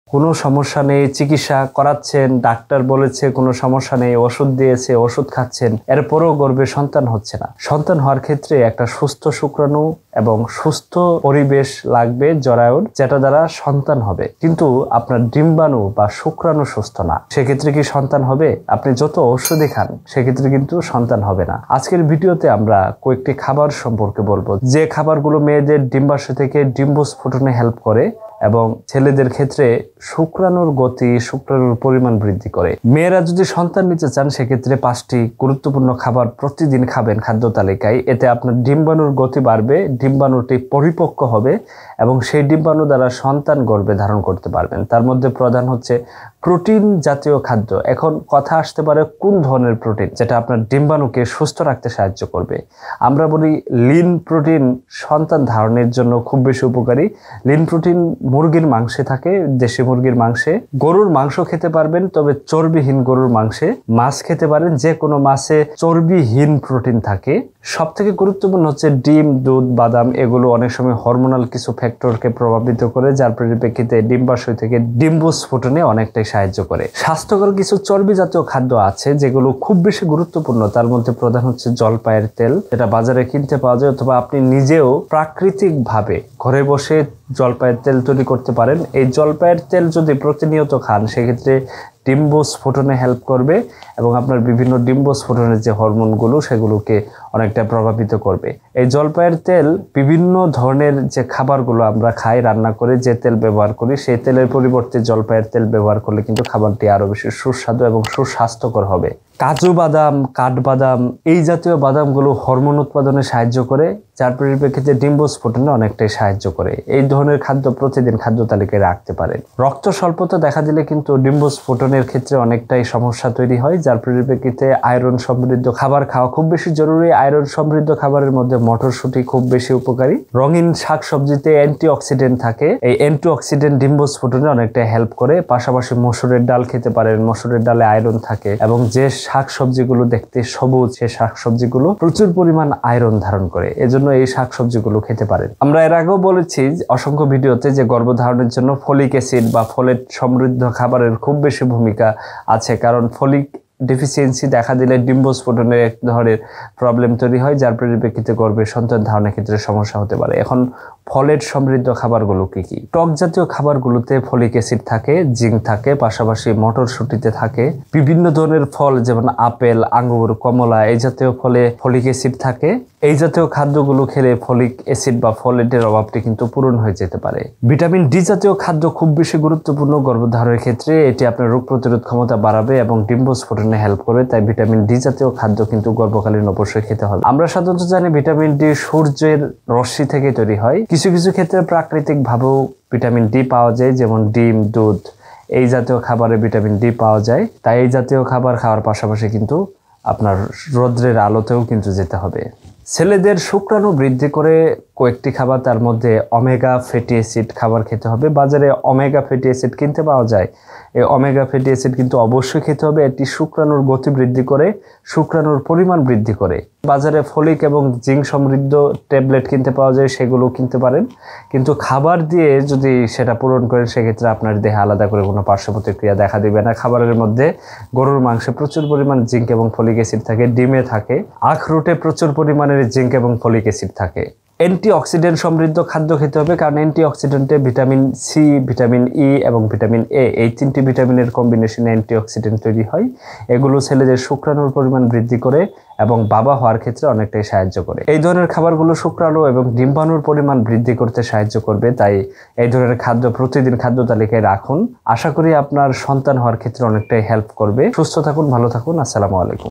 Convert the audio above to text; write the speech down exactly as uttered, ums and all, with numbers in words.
কোনো সমস্যা নেই, চিকিৎসা করাচ্ছেন, ডাক্তার বলেছে কোনো সমস্যা নেই, ওষুধ দিয়েছে, ওষুধ খাচ্ছেন, এরপরও গর্ভে সন্তান হচ্ছে না। সন্তান হওয়ার ক্ষেত্রে একটা সুস্থ শুক্রাণু এবং সুস্থ পরিবেশ লাগবে জরায়ুর, যেটা দ্বারা সন্তান হবে। কিন্তু আপনার ডিম্বাণু বা শুক্রাণু সুস্থ না, সেক্ষেত্রে কি সন্তান হবে? আপনি যত ঔষধি খান সেক্ষেত্রে কিন্তু সন্তান হবে না। আজকের ভিডিওতে আমরা কয়েকটি খাবার সম্পর্কে বলবো, যে খাবারগুলো মেয়েদের ডিম্বাশয় থেকে ডিম্বস্ফোটনে হেল্প করে এবং ছেলেদের ক্ষেত্রে শুক্রাণুর গতি, শুক্রাণুর পরিমাণ বৃদ্ধি করে। মেয়েরা যদি সন্তান নিতে চান সেক্ষেত্রে পাঁচটি গুরুত্বপূর্ণ খাবার প্রতিদিন খাবেন খাদ্য তালিকায়। এতে আপনার ডিম্বাণুর গতি বাড়বে, ডিম্বাণুটি পরিপক্ক হবে এবং সেই ডিম্বাণু দ্বারা সন্তান গর্ভে ধারণ করতে পারবেন। তার মধ্যে প্রধান হচ্ছে প্রোটিন জাতীয় খাদ্য। এখন কথা আসতে পারে কোন ধরনের প্রোটিন, যেটা আপনার ডিম্বাণুকে সুস্থ রাখতে সাহায্য করবে। আমরা বলি লিন প্রোটিন সন্তান ধারণের জন্য খুব বেশি উপকারী। লিন প্রোটিন মুরগির মাংসে থাকে, দেশি মুরগির মাংসে। গরুর মাংস খেতে পারবেন, তবে চর্বিহীন গরুর মাংসে। মাছ খেতে পারেন, যে কোনো মাছে চর্বিহীন প্রোটিন থাকে। সব থেকে গুরুত্বপূর্ণ হচ্ছে ডিম, দুধ, বাদাম। এগুলো অনেক সময় হরমোনাল কিছু ফ্যাক্টরকে প্রভাবিত করে, যার পরিপ্রেক্ষিতে ডিম্বাশয় থেকে ডিম্বস্ফোটনে অনেকটাই সাহায্য করে। স্বাস্থ্যকর কিছু চর্বি জাতীয় খাদ্য আছে যেগুলো খুব বেশি গুরুত্বপূর্ণ। তার মধ্যে প্রধান হচ্ছে জলপাইয়ের তেল, যেটা বাজারে কিনতে পাওয়া যায়, অথবা আপনি নিজেও প্রাকৃতিক ভাবে ঘরে বসে জলপাইয়ের তেল তৈরি করতে পারেন। এই জলপাইয়ের তেল যদি প্রতিনিয়ত খান সেক্ষেত্রে ডিম্বস্ফোটনে হেল্প করবে এবং আপনার বিভিন্ন ডিম্বস্ফোটনের যে হরমোনগুলো সেগুলোকে অনেকটা প্রভাবিত করবে। এই জলপাইয়ের তেল বিভিন্ন ধরনের যে খাবারগুলো আমরা খাই, রান্না করে যে তেল ব্যবহার করি, সেই তেলের পরিবর্তে জলপাইয়ের তেল ব্যবহার করলে কিন্তু খাবারটি আরো বেশি সুস্বাদু এবং সুস্বাস্থ্যকর হবে। কাজু বাদাম, কাঠবাদাম, এই জাতীয় বাদামগুলো হরমোন উৎপাদনে সাহায্য করে, যার পরিপ্রেক্ষিতে ডিম্বস্ফোটনে অনেকটাই সাহায্য করে। এই ধরনের খাদ্য প্রতিদিন খাদ্য তালিকায় রাখতে পারেন। রক্ত স্বল্পতা দেখা দিলে কিন্তু ডিম্বস্ফোটনের ক্ষেত্রে অনেকটাই সমস্যা তৈরি হয়, যার পরিপ্রেক্ষিতে আয়রন সমৃদ্ধ খাবার খাওয়া খুব বেশি জরুরি। আয়রন সমৃদ্ধ খাবারের মধ্যে মটরশুঁটি খুব বেশি উপকারী। রঙিন শাকসবজিতে অ্যান্টিঅক্সিডেন্ট থাকে, এই অ্যান্টিঅক্সিডেন্ট ডিম্বস্ফোটনে অনেকটা হেল্প করে। পাশাপাশি মসুরের ডাল খেতে পারেন, মসুরের ডালে আয়রন থাকে এবং যে শাকসবজিগুলো দেখতে সবুজ, সেই শাকসবজিগুলো প্রচুর পরিমাণ আয়রন ধারণ করে, এজন্য এই শাকসবজিগুলো খেতে পারেন। আমরা এর আগেও বলেছি অসংখ্য ভিডিওতে যে গর্ভধারণের জন্য ফলিক অ্যাসিড বা ফোলেট সমৃদ্ধ খাবারের খুব বেশি ভূমিকা আছে, কারণ ফলিক ডেফিসিয়েন্সি দেখা দিলে ডিম্বস্ফোটনের এক ধরনের প্রবলেম তৈরি হয়, যার পরিপ্রেক্ষিতে গর্ভে সন্তান ধারণের ক্ষেত্রে সমস্যা হতে পারে। এখন ফলেট সমৃদ্ধ খাবারগুলো কি কি? টক জাতীয় খাবারগুলোতে ফলিক অ্যাসিড থাকে, জিঙ্ক থাকে, পাশাপাশি মটরশুঁটিতে থাকে। বিভিন্ন ধরনের ফল যেমন আপেল, আঙ্গুর, কমলা, এই জাতীয় ফলে ফলিক অ্যাসিড থাকে। এই জাতীয় খাদ্যগুলো খেলে ফলিক অ্যাসিড বা ফলেটের অভাবটি কিন্তু পূরণ হয়ে যেতে পারে। ভিটামিন ডি জাতীয় খাদ্য খুব বেশি গুরুত্বপূর্ণ গর্ভধারণের ক্ষেত্রে। এটি আপনার রোগ প্রতিরোধ ক্ষমতা বাড়াবে এবং ডিম্বস্ফোটনে হেল্প করে, তাই ভিটামিন ডি জাতীয় খাদ্য কিন্তু গর্ভকালীন অবশ্যই খেতে হবে। আমরা সাধারণত জানি ভিটামিন ডি সূর্যের রশ্মি থেকে তৈরি হয়। কিছু কিছু ক্ষেত্রে প্রাকৃতিক ভাবেও ভিটামিন ডি পাওয়া যায়, যেমন ডিম, দুধ, এই জাতীয় খাবারে ভিটামিন ডি পাওয়া যায়। তাই এই জাতীয় খাবার খাওয়ার পাশাপাশি কিন্তু আপনার রৌদ্রের আলোতেও কিন্তু যেতে হবে। ছেলেদের শুক্রাণু বৃদ্ধি করে কয়েকটি খাবার, তার মধ্যে ওমেগা ফ্যাটি অ্যাসিড খাবার খেতে হবে। বাজারে ওমেগা ফ্যাটি অ্যাসিড কিনতে পাওয়া যায়। এই ওমেগা ফ্যাটি অ্যাসিড কিন্তু অবশ্যই খেতে হবে। এটি শুক্রাণুর গতি বৃদ্ধি করে, শুক্রাণুর পরিমাণ বৃদ্ধি করে। বাজারে ফলিক এবং জিঙ্ক সমৃদ্ধ ট্যাবলেট কিনতে পাওয়া যায়, সেগুলো কিনতে পারেন। কিন্তু খাবার দিয়ে যদি সেটা পূরণ করেন সেক্ষেত্রে আপনার দেহে আলাদা করে কোনো পার্শ্ব প্রতিক্রিয়া দেখা দিবে না। খাবারের মধ্যে গরুর মাংসে প্রচুর পরিমাণ জিঙ্ক এবং ফলিক অ্যাসিড থাকে, ডিমে থাকে, আখরোটে প্রচুর পরিমাণের জিঙ্ক এবং ফলিক অ্যাসিড থাকে। অ্যান্টিঅক্সিডেন্ট সমৃদ্ধ খাদ্য খেতে হবে, কারণ অ্যান্টিঅক্সিডেন্টে ভিটামিন সি, ভিটামিন ই এবং ভিটামিন এ, এই তিনটি ভিটামিনের কম্বিনেশনে অ্যান্টিঅক্সিডেন্ট তৈরি হয়। এগুলো ছেলেদের শুক্রাণুর পরিমাণ বৃদ্ধি করে এবং বাবা হওয়ার ক্ষেত্রে অনেকটাই সাহায্য করে। এই ধরনের খাবারগুলো শুক্রাণু এবং ডিম্বাণুর পরিমাণ বৃদ্ধি করতে সাহায্য করবে, তাই এই ধরনের খাদ্য প্রতিদিন খাদ্য তালিকায় রাখুন। আশা করি আপনার সন্তান হওয়ার ক্ষেত্রে অনেকটাই হেল্প করবে। সুস্থ থাকুন, ভালো থাকুন। আসসালামু আলাইকুম।